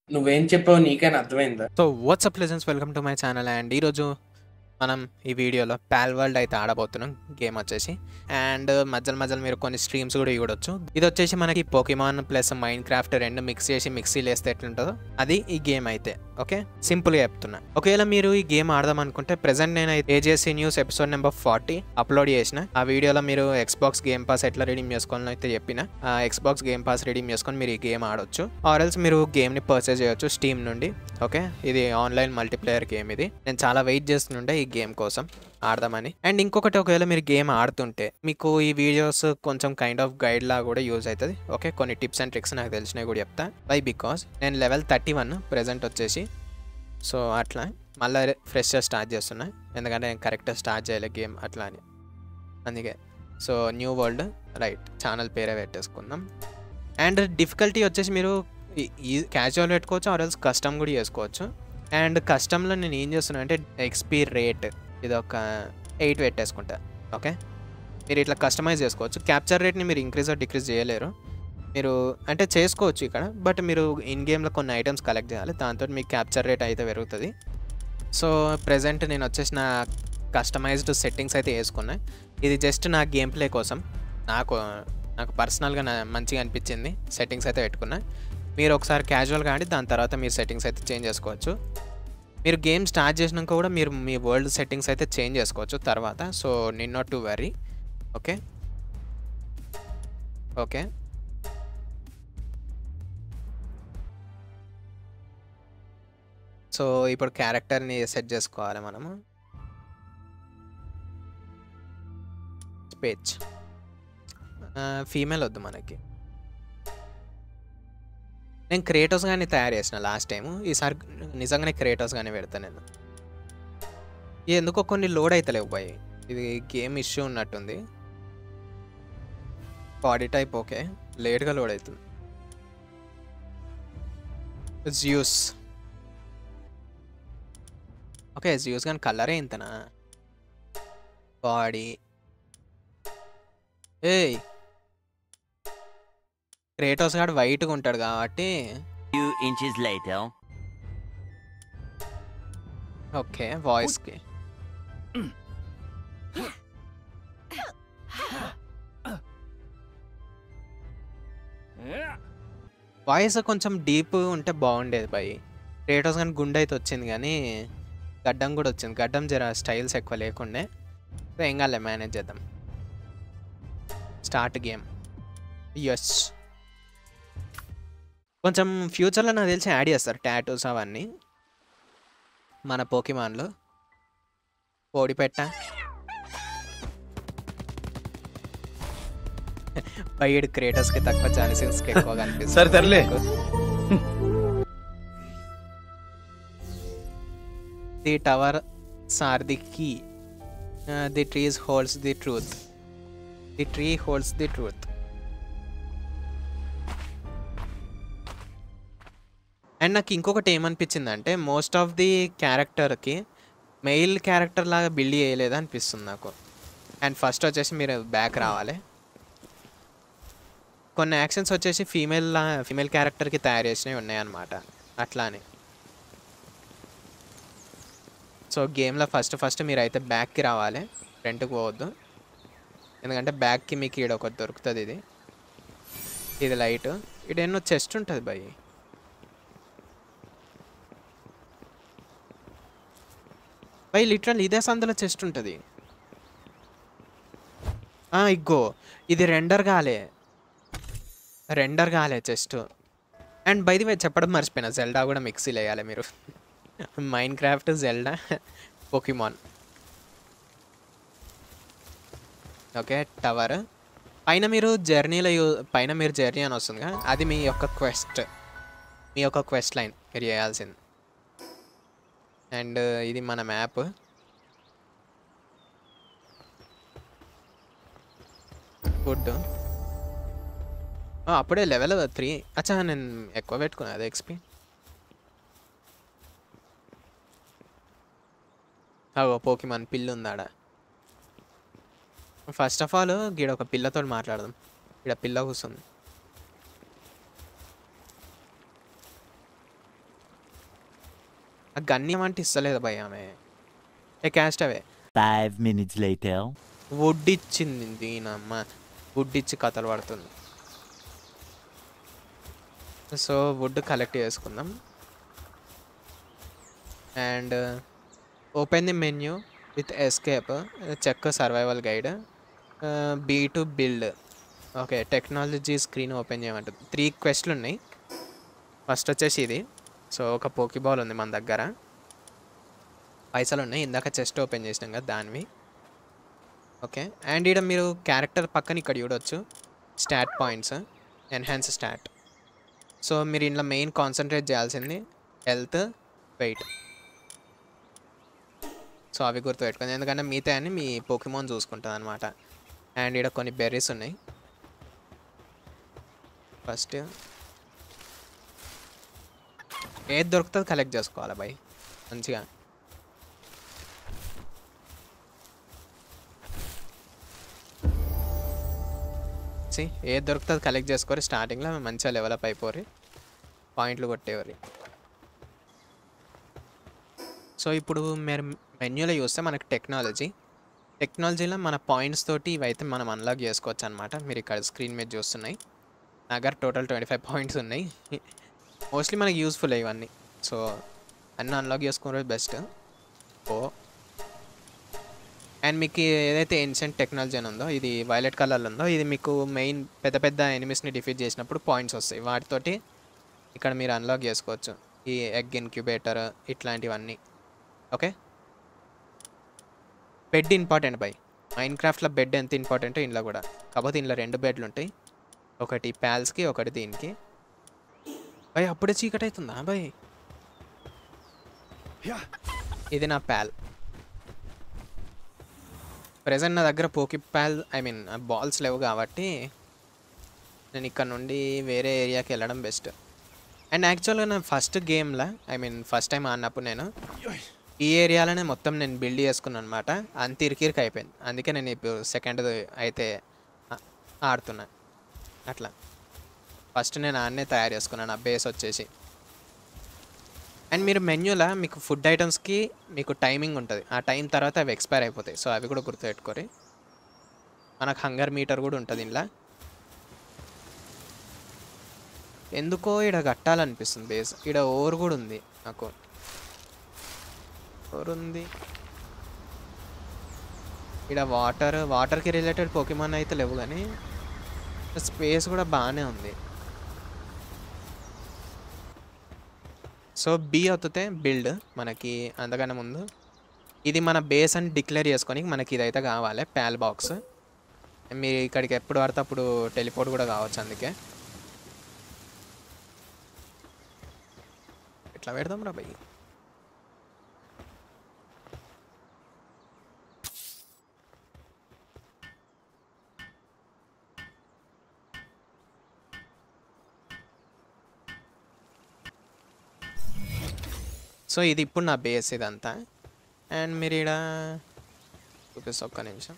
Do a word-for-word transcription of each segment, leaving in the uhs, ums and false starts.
నువ్వేం చెప్పావు నీకైనా అర్థమైందా? So what's up legends welcome to my channel and ఈరోజు మనం ఈ వీడియోలో పాల్ వరల్డ్ అయితే ఆడబోతున్నాం గేమ్ వచ్చేసి అండ్ మధ్యలో మధ్యలో మీరు కొన్ని స్ట్రీమ్స్ కూడా చూడొచ్చు. ఇది వచ్చేసి మనకి పోకెమాన్ ప్లస్ మైండ్ క్రాఫ్ట్ రెండు మిక్స్ చేసి మిక్సీలు వేస్తే ఎట్లుంటుందో అది ఈ గేమ్ అయితే. ఓకే, సింపుల్గా చెప్తున్నా. ఒకవేళ మీరు ఈ గేమ్ ఆడదాం అనుకుంటే ప్రెసెంట్ నేను AJC news episode number forty upload చేసిన. ఆ వీడియోలో మీరు ఎక్స్బాక్స్ గేమ్ పాస్ ఎట్లా రిడీమ్ చేసుకోవాలని అయితే చెప్పిన. ఆ ఎక్స్బాక్స్ గేమ్ పాస్ రిడీమ్ చేసుకొని మీరు ఈ గేమ్ ఆడొచ్చు ఆర్ ఎల్స్ మీరు గేమ్ని పర్చేజ్ చేయొచ్చు స్టీమ్ నుండి. ఓకే, ఇది ఆన్లైన్ మల్టీప్లేయర్ గేమ్. ఇది నేను చాలా వెయిట్ చేస్తుండే ఈ గేమ్ కోసం ఆడదామని. అండ్ ఇంకొకటి, ఒకవేళ మీరు గేమ్ ఆడుతుంటే మీకు ఈ వీడియోస్ కొంచెం కైండ్ ఆఫ్ గైడ్ లా కూడా యూజ్ అవుతుంది. ఓకే, కొన్ని టిప్స్ అండ్ ట్రిక్స్ నాకు తెలిసినవి కూడా చెప్తా. వై బికాస్ నేను లెవెల్ థర్టీ వన్ ప్రెజెంట్ వచ్చేసి. సో అట్లా మళ్ళీ ఫ్రెష్గా స్టార్ట్ చేస్తున్నా, ఎందుకంటే నేను కరెక్ట్గా స్టార్ట్ చేయలే గేమ్ అట్లా అని, అందుకే. So new world right channel పేరే పెట్టేసుకుందాం. అండ్ డిఫికల్టీ వచ్చేసి మీరు ఈ క్యాజువల్ పెట్టుకోవచ్చు ఆర్ ఎల్స్ కస్టమ్ కూడా చేసుకోవచ్చు. అండ్ కస్టమ్లో నేను ఏం చేస్తున్నా అంటే ఎక్స్పీ రేట్ ఇది ఒక ఎయిట్ పెట్టేసుకుంటా. ఓకే, మీరు ఇట్లా కస్టమైజ్ చేసుకోవచ్చు. క్యాప్చర్ రేట్ని మీరు ఇంక్రీజ్ ఆర్ డిక్రీజ్ చేయలేరు, మీరు అంటే చేసుకోవచ్చు ఇక్కడ, బట్ మీరు ఇన్ గేమ్లో కొన్ని ఐటమ్స్ కలెక్ట్ చేయాలి, దాంతో మీకు క్యాప్చర్ రేట్ అయితే పెరుగుతుంది. సో ప్రెజెంట్ నేను వచ్చేసిన కస్టమైజ్డ్ సెట్టింగ్స్ అయితే వేసుకున్నా. ఇది జస్ట్ నా గేమ్ ప్లే కోసం, నాకు నాకు పర్సనల్గా నా మంచిగా అనిపించింది సెట్టింగ్స్ అయితే పెట్టుకున్నా. మీరు ఒకసారి క్యాజువల్గా ఆడి దాని తర్వాత మీరు సెట్టింగ్స్ అయితే చేంజ్ చేసుకోవచ్చు. మీరు గేమ్ స్టార్ట్ చేసినాక కూడా మీరు మీ వరల్డ్ సెట్టింగ్స్ అయితే చేంజ్ చేసుకోవచ్చు తర్వాత. So need not to worry. Okay okay so ఇప్పుడు క్యారెక్టర్ని సెట్ చేసుకోవాలి మనము. పేజ్ ఫీమేల్ వద్దు మనకి. నేను క్రేటోస్ కానీ తయారు చేసిన లాస్ట్ టైము, ఈసారి నిజంగానే క్రేటోస్ కానీ పెడతాను నేను. ఎందుకో కొన్ని లోడ్ అవుతలేవు బాయ్, ఇది గేమ్ ఇష్యూ ఉన్నట్టుంది. బాడీ టైప్ ఓకే, లేట్గా లోడ్ అవుతుంది. జ్యూస్ ఓకే, జ్యూస్ కానీ కలరే ఇంతనా బాడీ. ఏయ్ క్రేటోస్ గాడు వైట్గా ఉంటాడు కాబట్టి. Few inches later. ఓకే, వాయిస్కి వాయిస్ కొంచెం డీప్ ఉంటే బాగుండేది బాయ్. క్రేటోస్ కానీ గుండె అయితే వచ్చింది, కానీ గడ్డం కూడా వచ్చింది. గడ్డం జర స్టైల్స్ ఎక్కువ లేకుండే. సో ఏం కాలే, మేనేజ్ చేద్దాం. Start game. ఎస్, కొంచెం ఫ్యూచర్లో నాకు తెలిసి యాడ్ చేస్తారు టాటూస్ అవన్నీ మన పోకెమాన్లో. ఓడిపెట్ట బయట క్రేటర్స్కి తక్కువ ఛాన్సెస్కి ఎక్కువగా అనిపిస్తుంది. సరే తరలే. The tower are the key, the trees holds the truth, the tree holds the truth. And నాకు ఇంకొకటి ఏమనిపించిందంటే మోస్ట్ ఆఫ్ ది క్యారెక్టర్కి మెయిల్ క్యారెక్టర్ లాగా బిల్డ్ చేయలేదు అనిపిస్తుంది నాకు. అండ్ ఫస్ట్ వచ్చేసి మీరు బ్యాక్ రావాలి. కొన్ని యాక్షన్స్ వచ్చేసి ఫీమేల్ ఫీమేల్ క్యారెక్టర్కి తయారు చేసినవి ఉన్నాయన్నమాట అట్లానే. సో గేమ్లో ఫస్ట్ ఫస్ట్ మీరు అయితే బ్యాక్కి రావాలి, ఫ్రంట్కి పోవద్దు, ఎందుకంటే బ్యాక్కి మీకు ఈడ ఒకటి దొరుకుతుంది. ఇది ఇది లైట్, ఇది ఎన్నో చెస్ట్ ఉంటుంది భయ్. బై లిటరల్ ఇదే సందులో చెస్ట్ ఉంటుంది. ఇగ్గో ఇది రెండర్ కాలే, రెండర్ కాలే chest. And by the way చెప్పడం మర్చిపోయినా, జెల్డా కూడా మిక్సీలు వేయాలి మీరు. Minecraft, Zelda, Pokemon. Okay, tower పైన మీరు జర్నీలో యూ పైన మీరు జర్నీ అని వస్తుందిగా, అది మీ యొక్క క్వెస్ట్, మీ యొక్క క్వెస్ట్ లైన్ మీరు చేయాల్సింది. అండ్ ఇది మన మ్యాప్. ఫుడ్ అప్పుడే లెవెల్ త్రీ. అచ్చా నేను ఎక్కువ పెట్టుకున్నా అదే ఎక్స్పీ. అగో పోకెమాన్ పిల్లు ఉందాడ. ఫస్ట్ ఆఫ్ ఆల్ గీడ ఒక పిల్లతో మాట్లాడదాం. ఇక్కడ పిల్ల కూర్చుంది. ఆ గన్యం అంటే ఇస్తలేదు భయ్ ఆమె. ఏ cast away Five minutes later. Wood ఇచ్చింది దీనమ్మ. వుడ్ ఇచ్చి కథలు పడుతుంది. సో వుడ్ కలెక్ట్ చేసుకుందాం. And open the menu with escape, check survival guide, B to build. Okay, technology screen open చేయమంటుంది. త్రీ క్వెస్ట్లు ఉన్నాయి. ఫస్ట్ వచ్చేసి ఇది. సో ఒక పోకీబాల్ ఉంది మన దగ్గర, పైసలు ఉన్నాయి. ఇందాక చెస్ట్ ఓపెన్ చేసినాం కదా దానివి. ఓకే, అండ్ ఇక్కడ మీరు క్యారెక్టర్ పక్కన ఇక్కడ చూడవచ్చు stat points, enhance stat. So మీరు ఇంట్లో మెయిన్ కాన్సన్ట్రేట్ చేయాల్సింది హెల్త్, వెయిట్. సో అవి గుర్తుపెట్టుకోండి, ఎందుకంటే మిగతా అని మీ పోకిమోన్ చూసుకుంటుంది అనమాట. అండ్ ఇక్కడ కొన్ని బెర్రీస్ ఉన్నాయి. ఫస్ట్ ఏది దొరుకుతుంది కలెక్ట్ చేసుకోవాలి బాయ్ మంచిగా. ఏది దొరుకుతుంది కలెక్ట్ చేసుకోరు. స్టార్టింగ్లో మంచిగా డెవలప్ అయిపోరు, పాయింట్లు కొట్టేవారు. సో ఇప్పుడు మీరు మెన్యూలో చూస్తే మనకి టెక్నాలజీ టెక్నాలజీలో మన పాయింట్స్ తోటి ఇవైతే మనం అన్లాక్ చేసుకోవచ్చు అనమాట. మీరు ఇక్కడ స్క్రీన్ మీద చూస్తున్నాయి. నా దగ్గర టోటల్ ట్వంటీ ఫైవ్ పాయింట్స్ ఉన్నాయి. మోస్ట్లీ మనకి యూస్ఫుల్ ఇవన్నీ. సో అన్నీ అన్లాక్ చేసుకోవడం బెస్ట్. ఓ అండ్ మీకు ఏదైతే ఏన్షియంట్ టెక్నాలజీ అని ఉందో, ఇది వైలెట్ కలర్లో ఉందో, ఇది మీకు మెయిన్ పెద్ద పెద్ద ఎనిమీస్ని డిఫీట్ చేసినప్పుడు పాయింట్స్ వస్తాయి. వాటితోటి ఇక్కడ మీరు అన్లాక్ చేసుకోవచ్చు ఈ ఎగ్ ఇన్క్యుబేటర్ ఇట్లాంటివన్నీ. ఓకే, బెడ్ ఇంపార్టెంట్ బై. మైన్ క్రాఫ్ట్లో బెడ్ ఎంత ఇంపార్టెంటో ఇంట్లో కూడా. కాకపోతే ఇంట్లో రెండు బెడ్లు ఉంటాయి, ఒకటి ప్యాల్స్కి ఒకటి దీనికి. భయ్ అప్పుడే చీకటి అవుతుందా భయ్? ఇది నా ప్యాల్. ప్రెజెంట్ నా దగ్గర పోకి ప్యాల్ ఐ మీన్ బాల్స్ లేవు కాబట్టి నేను ఇక్కడ నుండి వేరే ఏరియాకి వెళ్ళడం బెస్ట్. అండ్ యాక్చువల్గా నా ఫస్ట్ గేమ్లో ఐ మీన్ ఫస్ట్ టైం ఆడినప్పుడు నేను ఈ ఏరియాలోనే మొత్తం నేను బిల్డ్ చేసుకున్నాను అనమాట. అంత ఇరికిరికి అయిపోయింది. అందుకే నేను ఇప్పుడు సెకండ్ అయితే ఆడుతున్నా. అట్లా ఫస్ట్ నేను ఆడనే తయారు చేసుకున్నాను ఆ బేస్ వచ్చేసి. అండ్ మీరు మెన్యూలో మీకు ఫుడ్ ఐటమ్స్కి మీకు టైమింగ్ ఉంటుంది. ఆ టైం తర్వాత అవి ఎక్స్పైర్ అయిపోతాయి. సో అవి కూడా గుర్తుపెట్టుకోరి. మనకు హంగర్ మీటర్ కూడా ఉంటుంది ఇంట్లో. ఎందుకో ఇక్కడ కట్టాలనిపిస్తుంది బేస్. ఇక్కడ ఓవర్ కూడా ఉంది నాకు. ఓవర్ ఉంది ఇక్కడ. వాటర్ వాటర్కి రిలేటెడ్ పోకిమాన్ అయితే లేవు, కానీ స్పేస్ కూడా బాగానే ఉంది. సో బి అవుతే బిల్డ్ మనకి అంతకన్నా ముందు ఇది మన బేస్ అని డిక్లేర్ చేసుకొని మనకి ఇదైతే కావాలి ప్యాల్ బాక్స్. మీరు ఇక్కడికి ఎప్పుడు పడితే అప్పుడు టెలిపోర్ట్ కూడా కావచ్చు. అందుకే ఇట్లా పెడదాం రా భయ్. సో ఇది ఇప్పుడు నా బేస్ ఇదంతా. అండ్ మీరు ఇక్కడ చూపిస్తా ఒక్క నిమిషం.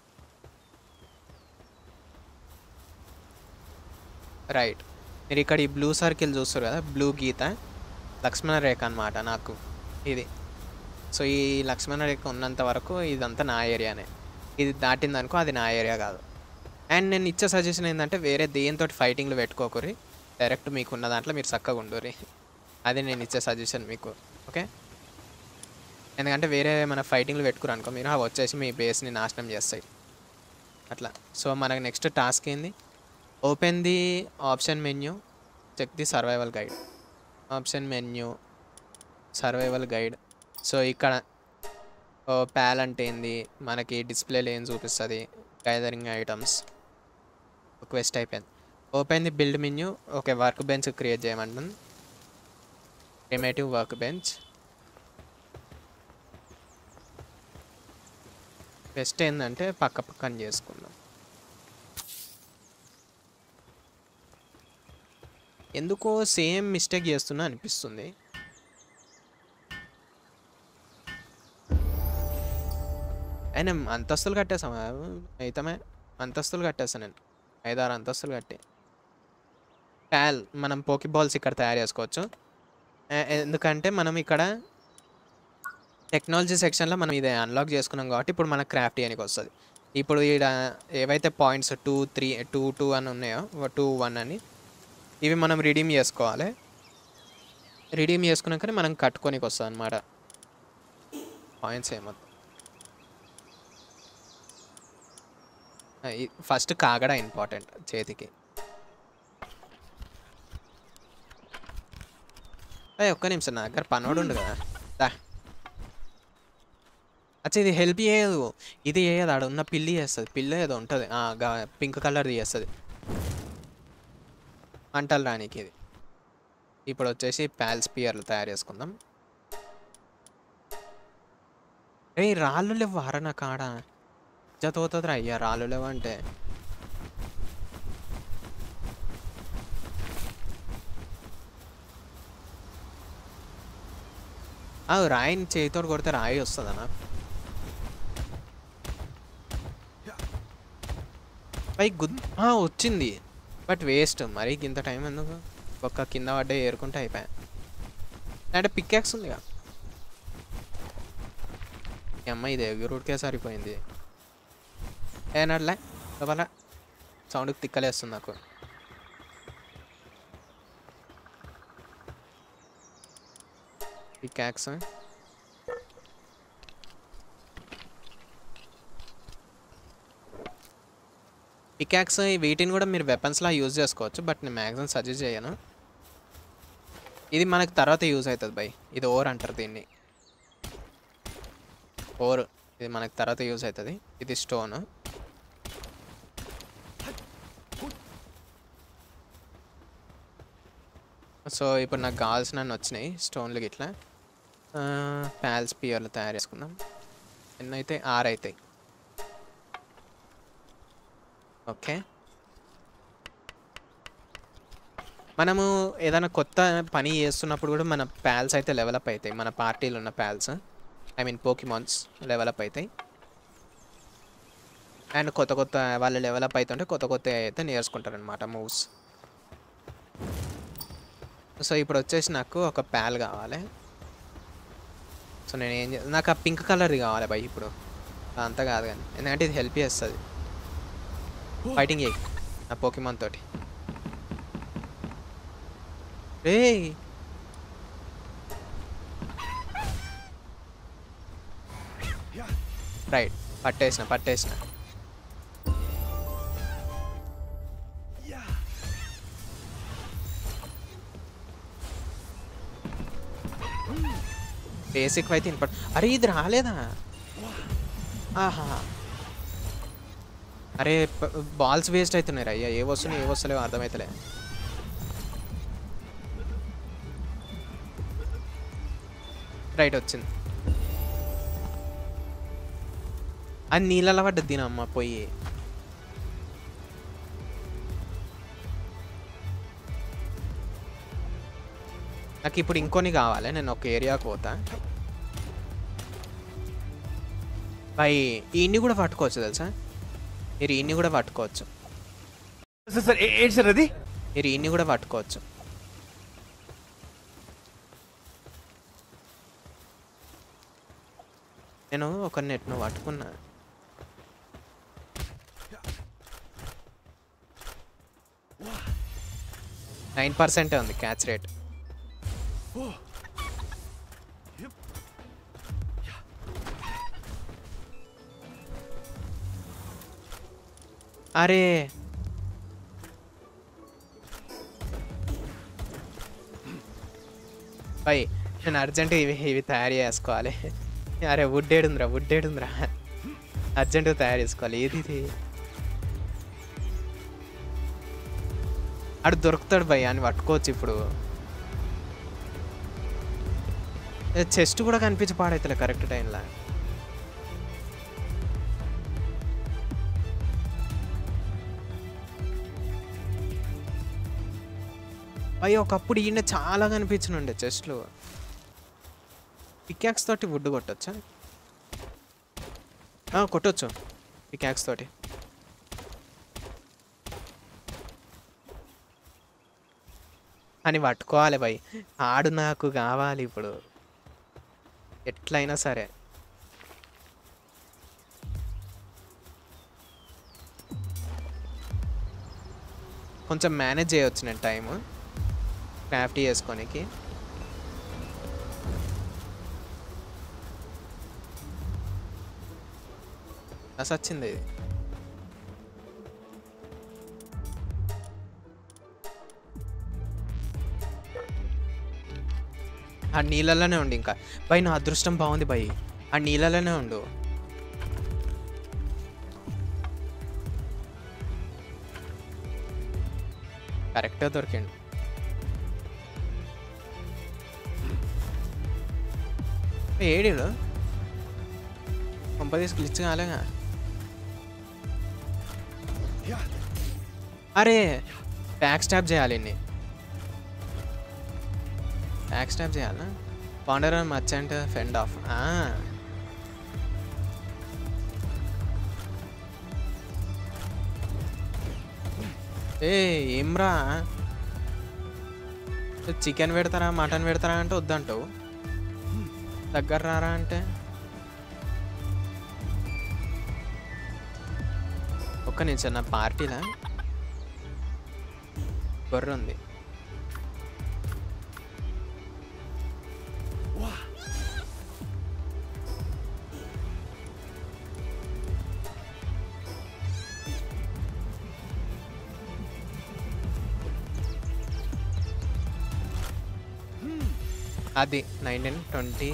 రైట్, మీరు ఇక్కడ ఈ బ్లూ సర్కిల్ చూస్తారు కదా, బ్లూ గీత లక్ష్మణ రేఖ అనమాట నాకు ఇది. సో ఈ లక్ష్మణ రేఖ ఉన్నంత వరకు ఇదంతా నా ఏరియానే. ఇది దాటిందనుకో అది నా ఏరియా కాదు. అండ్ నేను ఇచ్చే సజెషన్ ఏంటంటే వేరే దేనితోటి ఫైటింగ్లు పెట్టుకోకూరి, డైరెక్ట్ మీకున్న దాంట్లో మీరు చక్కగా ఉండూరి. అది నేను ఇచ్చే సజెషన్ మీకు. ఓకే, ఎందుకంటే వేరే మన ఫైటింగ్లు పెట్టుకురు అనుకో మీరు, అవి వచ్చేసి మీ బేస్ని నాశనం చేస్తాయి అట్లా. సో మనకు నెక్స్ట్ టాస్క్ ఏంది? Open the option menu, check the survival guide. Option menu, survival guide. So ఇక్కడ ప్యాల్ అంటే ఏంది, మనకి డిస్ప్లేలో ఏం చూపిస్తుంది, గైదరింగ్ ఐటమ్స్, క్వెస్ట్ అయిపోయింది. Open the build menu. Okay, work bench create చేయమంటుంది. Primitive work bench. బెస్ట్ ఏంటంటే పక్క పక్కన చేసుకుందాం. ఎందుకో సేమ్ మిస్టేక్ చేస్తున్నా అనిపిస్తుంది. అయినా అంతస్తులు కట్టేసామా? అయితమే అంతస్తులు కట్టేస్తాను నేను, ఐదారు అంతస్తులు కట్టి. ప్యాల్ మనం పోకీ బాల్స్ ఇక్కడ తయారు చేసుకోవచ్చు. ఎందుకంటే మనం ఇక్కడ టెక్నాలజీ సెక్షన్‌లో మనం ఇది అన్‌లాక్ చేసుకున్నాం కాబట్టి ఇప్పుడు మనకు క్రాఫ్ట్ చేయనీకి వస్తది. ఇప్పుడు ఈడ ఏవైతే points two, three two, two అని ఉన్నాయో టూ, వన్ అని ఇవి మనం రిడీమ్ చేసుకోవాలి. రిడీమ్ చేసుకున్నాకనే మనం కట్టుకోనీకి వస్తదనమాట. పాయింట్స్ ఏమో ఈ ఫస్ట్ కాగడ ఇంపార్టెంట్ చేతికి. ఏయ్! ఒక్క నిమిషం నా దగ్గర పనోడుండు కదా! దా! అచ్చా ఇది హెల్ప్ చేయదు. ఇది చేయదు ఆడ ఉన్న పిల్లి చేస్తది. పిల్లో ఏదో ఉంటది. ఆ! గా పింక్ కలర్‌ది చేస్తది. మంటలు రానీకి ఇది. ఇప్పుడొచ్చేసి పాల్ స్పియర్లు తయారు చేసుకుందాం. ఏయ్! రాళ్ళు లెవ్వారా నా కాడ? ఇజ్జత్ పోతదిరా అయ్యా రాళ్ళు లేవంటే. ఆగు రాయిని చేయితోటి కొడితే రాయి వస్తదనా? పైకి గుద్ ఆ! వచ్చింది. But waste. మరీ గింత టైం ఎందుకు? ఒక్క కింద పడ్డయి ఏరుకుంటే అయిపాయే. అంటే పిక్యాక్స్ ఉందిగా. ఈ అమ్మ ఇది ఎగురుడికే సరిపోయింది. ఏ నడలే లోపల సౌండ్‌కి తిక్కలేస్తుంది నాకు. పిక్యాక్స్ పికాక్స్ వీటిని కూడా మీరు వెపన్స్‌లా యూజ్ చేసుకోవచ్చు. బట్ నేను మ్యాక్సిమం సజెస్ట్ చేయను. ఇది మనకు తర్వాత యూజ్ అవుతుంది బై. ఇది ఓర్ అంటారు దీన్ని. ఓర్ ఇది మనకు తర్వాత యూజ్ అవుతుంది. ఇది స్టోన్. సో ఇప్పుడు నాకు కావాల్సినవి వచ్చినాయి స్టోన్లు గిట్లా. పాల్ స్పియర్లు తయారు చేసుకుందాం. ఎన్నైతే ఆరు అవుతాయి. ఓకే మనము ఏదైనా కొత్త పని చేస్తున్నప్పుడు కూడా మన ప్యాల్స్ అయితే డెవలప్ అవుతాయి. మన పార్టీలో ఉన్న pals I mean Pokemons develop అవుతాయి. అండ్ కొత్త కొత్త వాళ్ళు డెవలప్ అవుతుంటే కొత్త కొత్త అయితే నేర్చుకుంటారనమాట మూవ్స్. సో ఇప్పుడు వచ్చేసి నాకు ఒక ప్యాల్ కావాలి. సో నేను ఏం చే నాకు ఆ పింక్ కలర్ది కావాలి బై ఇప్పుడు. అంతా కాదు కానీ ఎందుకంటే ఇది హెల్ప్ చేస్తుంది ఫైటింగ్ చేయి నా పోకిమాన్ తోటి. ఏయ్ రైట్ పట్టేసిన పట్టేసిన బేసిక్ అయితే ఇన్పట్. అరే ఇది రాలేదా? ఆహా అరే బాల్స్ వేస్ట్ అవుతున్నాయి అయ్యా. ఏ వస్తున్నాయి ఏ వస్తలేవు అర్థమవుతలే. రైట్ వచ్చింది. అది నీళ్ళలో పడ్డది దీనమ్మ పోయి. నాకు ఇప్పుడు ఇంకొని కావాలి. నేను ఒక ఏరియాకి పోతా. బై ఈయన్ని కూడా పట్టుకోవచ్చు తెలుసా మీరు. ఈయన్ని కూడా పట్టుకోవచ్చు మీరు ఈయన్ని కూడా పట్టుకోవచ్చు. నేను ఒక నెట్ను పట్టుకున్నా. నైన్ పర్సెంటే ఉంది క్యాచ్ రేట్. అరే బై నేను అర్జెంట్ ఇవి ఇవి తయారు చేసుకోవాలి. అరే వుడ్ ఏడుందిరా వుడ్ ఏడుందిరా అర్జెంటుగా తయారు చేసుకోవాలి. ఏది ఇది అడు దొరుకుతాడు భయ్ అని పట్టుకోవచ్చు. ఇప్పుడు చెస్ట్ కూడా కనిపించి పాడైతలే కరెక్ట్ టైంలో. అయ్యో ఒకప్పుడు ఈయన చాలా కనిపించనుండే చెస్ట్లు. పికాక్స్ తోటి వుడ్ కొట్టచ్చా? కొట్టచ్చు పికాక్స్ తోటి. అని పట్టుకోవాలి భయ్. ఆడు నాకు కావాలి ఇప్పుడు. ఎట్లయినా సరే. కొంచెం మేనేజ్ చేయవచ్చు నేను టైము క్రాఫ్ట్ చేసుకోనికి. అసలు వచ్చింది ఇది. ఆ నీళ్ళలోనే ఉండు ఇంకా. బై నా అదృష్టం బాగుంది బై, ఆ నీళ్ళలోనే ఉండు. కరెక్ట్గా దొరికిండు. ఏడు పంపదీసి గ్లిచ్ కాలేగా. అరే బ్యాక్ స్టాప్ చేయాలి, ఇన్ని బ్యాక్ స్టాప్ చేయాలా. Wanderer merchant fend off. ఏ ఏమ్రా, చికెన్ పెడతారా మటన్ పెడతారా అంటే వద్దంటావు, దగ్గర రారా అంటే. ఒక్క నిమిషం, నా పార్టీలా గొర్రె ఉంది. అది నైన్టీన్ ట్వంటీ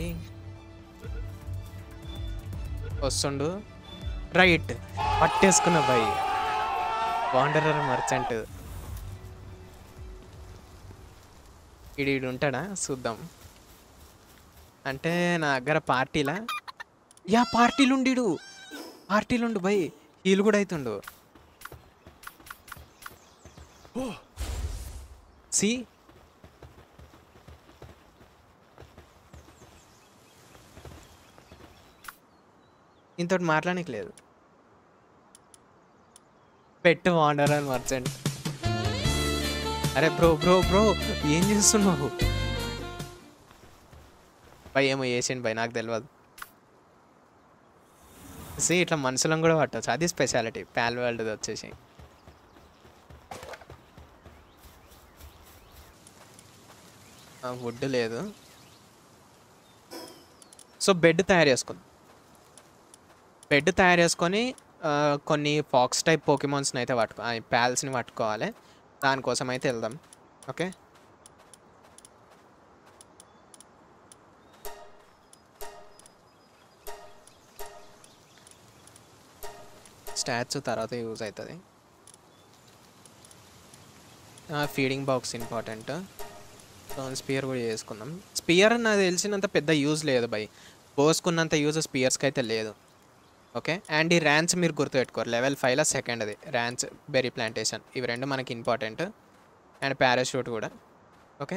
వస్తుండు. రైట్ పట్టేసుకున్న బాయ్, వాండరర్ మర్చెంట్. ఇడు ఇడు ఉంటాడా చూద్దాం. అంటే నా దగ్గర పార్టీలా, యా పార్టీలుండిడు, పార్టీలుండు బై, హీల్ కూడా అవుతుండు. సి ఇంతటి మాట్లాడడానికి లేదు. పెట్టు వాండరర్ మర్చెంట్. అరే బ్రో బ్రో బ్రో ఏం చేస్తున్నావు భయ్? ఏమో చేసిండు భయ్, నాకు తెలియదు. సి ఇట్లా మనుషులను కూడా పట్టవచ్చు, అది స్పెషాలిటీ ప్యాల్ వరల్డ్ది వచ్చేసి. వుడ్ లేదు, సో బెడ్ తయారు చేసుకుందాం. బెడ్ తయారు చేసుకొని కొన్ని ఫాక్స్ టైప్ పోకెమాన్స్ని అయితే పట్టుకో, ప్యాల్స్ని పట్టుకోవాలి. దానికోసం అయితే వెళ్దాం. ఓకే, స్టాచ్యూ తర్వాత యూజ్ అవుతుంది. Feeding box important. స్పియర్ కూడా చేసుకుందాం. స్పియర్ నాకు తెలిసినంత పెద్ద యూజ్ లేదు బై, పోసుకున్నంత యూజ్ స్పియర్స్కి అయితే లేదు. ఓకే, అండ్ ఈ ర్యాన్స్ మీరు గుర్తుపెట్టుకోరు, లెవెల్ ఫైవ్లో సెకండ్ అది ర్యాన్స్, బెర్రీ ప్లాంటేషన్, ఇవి రెండు మనకి ఇంపార్టెంట్. అండ్ పారాషూట్ కూడా. ఓకే,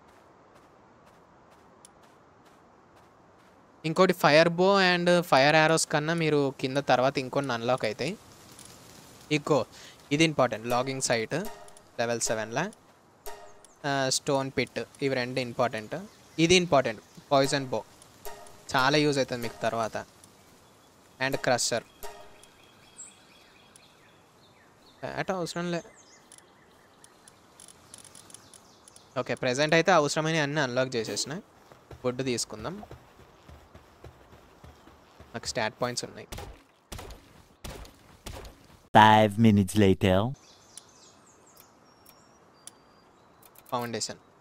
ఇంకోటి fire bow and fire arrows కన్నా మీరు కింద తర్వాత ఇంకొన్ని అన్లాక్ అవుతాయి. ఇగో ఇది ఇంపార్టెంట్, లాగింగ్ సైట్ లెవెల్ సెవెన్లో, స్టోన్ పిట్, ఇవి రెండు ఇంపార్టెంట్. ఇది ఇంపార్టెంట్, పాయిజన్ బో చాలా యూజ్ అవుతుంది మీకు తర్వాత. అండ్ క్రషర్ అట అవసరం లే. ఓకే, ప్రెజెంట్ అయితే అవసరమైన అన్నీ అన్లాక్ చేసేసిన. వుడ్ తీసుకుందాం, నాకు స్టాట్ పాయింట్స్ ఉన్నాయి. Five minutes later. Foundation.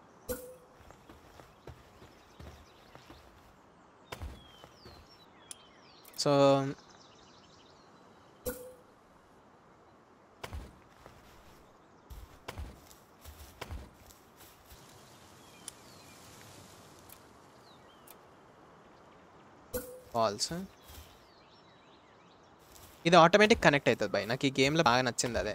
So walls, ఇది ఆటోమేటిక్ కనెక్ట్ అవుతుంది బై, నాకు ఈ గేమ్లో బాగా నచ్చింది అదే.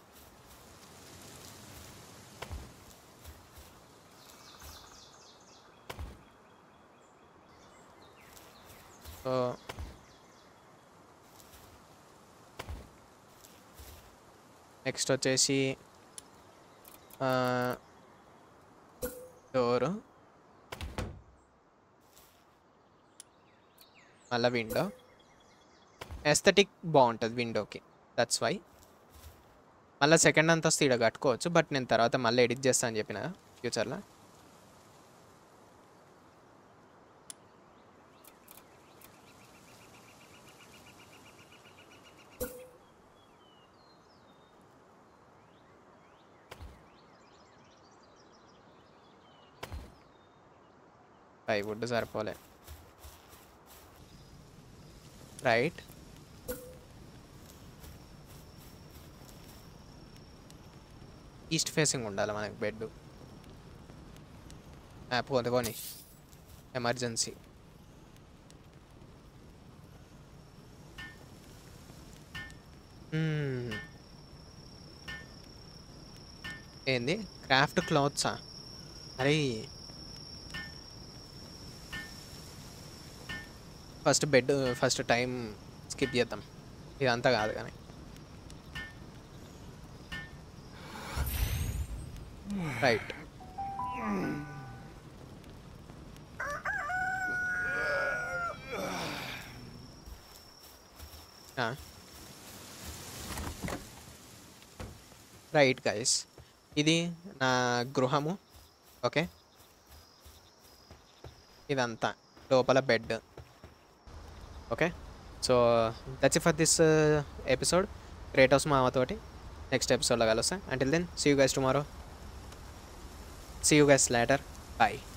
సో నెక్స్ట్ వచ్చేసి డోరు, మళ్ళీ విండో ఎస్థెటిక్ బాగుంటుంది విండోకి, దట్స్ వై. మళ్ళీ సెకండ్ అంతస్తు ఇక్కడ కట్టుకోవచ్చు, బట్ నేను తర్వాత మళ్ళీ ఎడిట్ చేస్తాను అని చెప్పిన ఫ్యూచర్లో. ఫైవ్ వుడ్ సరిపోలే, రైట్. ఈస్ట్ ఫేసింగ్ ఉండాలి మనకి బెడ్. పోతే పోనీ ఎమర్జెన్సీ. ఏంది క్రాఫ్ట్ క్లాత్సా? అరే first bed first time skip చేద్దాం, ఇదంతా కాదు కానీ. రైట్, రైట్ గైస్, ఇది నా గృహము. ఓకే, ఇదంతా లోపల bed. Okay, so that's it for this episode. Kratos మామతోటి నెక్స్ట్ ఎపిసోడ్లో కలుస్తా. Until then see you guys tomorrow. See you guys later. Bye.